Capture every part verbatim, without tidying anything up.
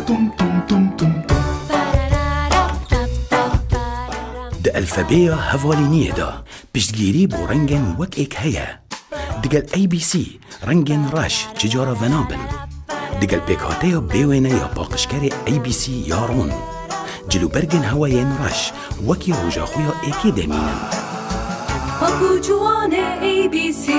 تم تم تم تم تم ده الفابيا هفالينيه دا بشتگیری بو رنگن وک ایک هیا دگل ای بی سی رنگن راش چجارا ونابن دگل پیکاته یا بیوینه یا باقشکر ای بی سی یارون جلو برگن هواین راش وکی روژا خویا ایکی دمینن پاکو جوان ای بی سی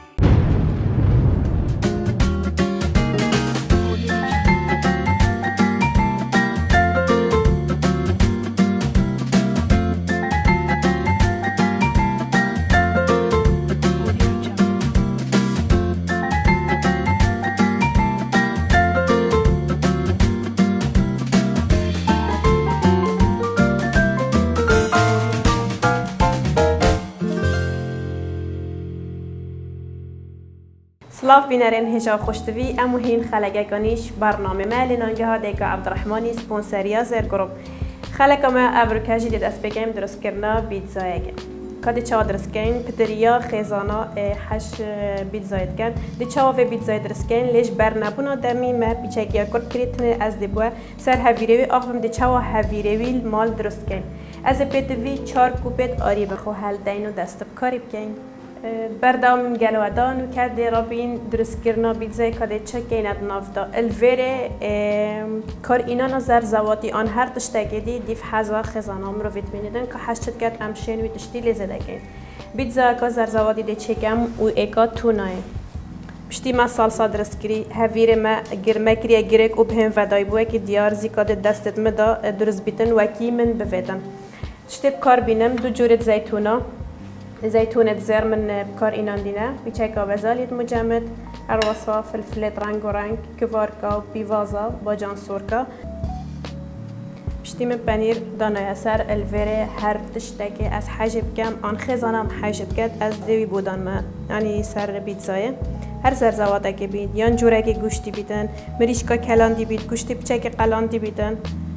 سلاف بینرین هجا خوشتوی امو هین خلقگانیش برنامه مالی نانگه ها دیگه عبدالرحمانی سپونسریا زر گروپ خلقا ما ابرکاجی دید اس بگیم درست کرنا بیتزایگه کدی چا درست کن پدریا خیزانا هش بیتزاید کن دی چا و بیتزاید درست کن لیش بر نبونا دمی ما بیچگیا کرد کریتن از دیبوا سر هویروی آفم دی چا و هویروی مال درست کن از پتوی چار کوپت آری بخو هل دینو دست کاری بکن بردام گلودان و کرده رابین درست کرنا بیتزای کده چه کیند نافتا الوره کار اینا نظر زواتی آن هر تشتگیدی دیف حزا خزانام رو ویتمینیدن که هشت کرد امشین وی تشتی لیزده کن بیتزا که زر زواتی دی چکم و ایکا تونای پشتی ما سالسا درست کری هفیره ما گرمه کریه گرک و بهم ودای بوه که دیار زیکاده دستت مدا درست بیتن وکی من بویدن تشتی کار بینم دو جورت زیتونا زيتونة زر من بكار إيناندينا بيشيكا بزاليت مجمد الوصفة فلفلت رنگ و رنگ كفاركا و بيفازا باجان سوركا بشتي من بانير دانا يسر الفيري هر تشتكي از حجب كم آن خزانم حجب كد از دوي بودان ما يعني سر بيتزاية هر زرزواتا که بید یان جوره که گوشتی بیدن مریشکا کلاندی بید گوشتی بچه که قلاندی بیدن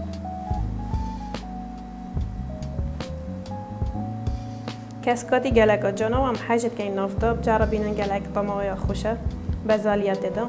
کسکاتی گلک جانا و هم حجت که این نافتا بجارا بینن گلک طماوی خوشه بزالیت دا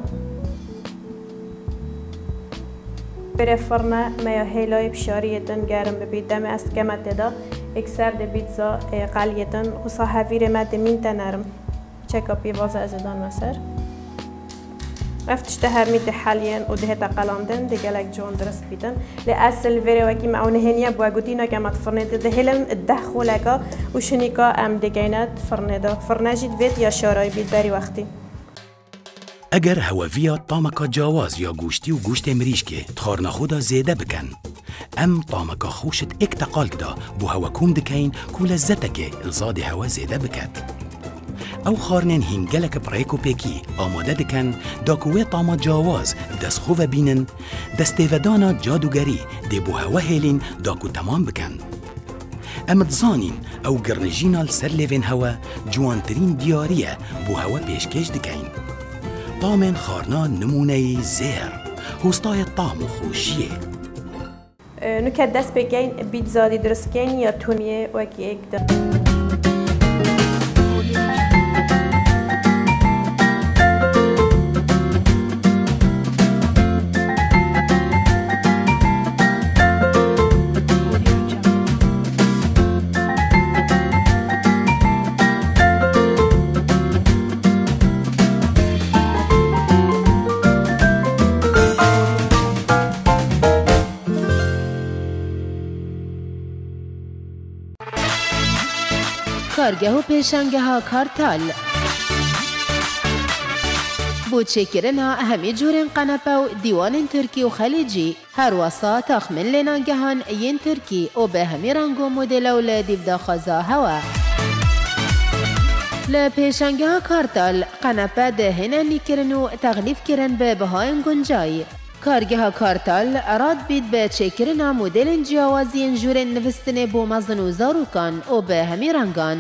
بره فرنه میا هیلای بشاریتن گرم ببید دم است کمت دا اکسر ده بیتزا قلیتن و صحویر مد مین تنرم چکا پیوازه ازدان مسر افتش تهر ميت حاليا وده تقلاندن ده جالك جون درست بيتن لأصل فيري وكي معونه هنيا بواجودينا كما تفرنت ده هلم الدخو لكا وشنيكا أم دجينات فرندا فرناجيد فيت يا شراي بيت باري وقتي اگر هوافيا طامكا جواز یا گوشتی و گوشت مریشکه تخارنا خودا زیده بکن ام طامكا خوشت اك تقالك دا بو هوا كوم دكين كو لزتك الزاد هوا زیده بکد او خارنن هنگلک برایکو پیکی آماده دکن داکوه طاما جواز دست خواه بینن دستیودانا جادوگری دی بو هوا هیلین داکو تمام بکن امت زانین او گرنجینال سر لیوین هوا جوانترین دیاریه بو هوا پیشکش دکین طامن خارنا نمونه زیر هستای طام و خوشیه نکه دست بگین بیتزا دی درست کن یا تونیه وکی ایک در کارگه و پیشنگه ها کارتال بوچه کرن ها همی جورن قنپه و دیوان ترکی و خلیجی هر واسا تاخمن لنانگه هان این ترکی و به همی رنگ و مدل و لدیو داخازا هوا لپیشنگه ها کارتال قنپه ده هنانی کرن و تغلیف کرن به بهاین گنجای کارگه ها کارتال اراد بید به چکرنا مدل جوازی جورن نوستن بو مزن و زاروکان و به همی رنگان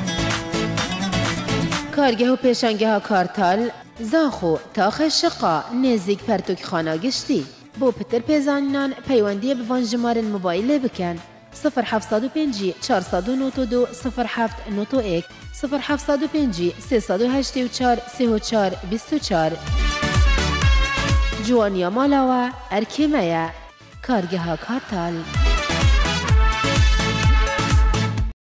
کارگه و پیشنگه ها کارتال زاخو تاخ شقا نزیک پرتوک خانه گشتی بو پتر پیزانان پیوندی بوان جمارن موبایل بکن صفر هفتصد و پنج چهارصد و نود و دو صفر هفت نود و یک صفر هفتصد و پنج سیصد و هشتاد و چهار سی و چهار بیست و چهار جوانیا مالاوه ارکیمه کارگه ها کارتال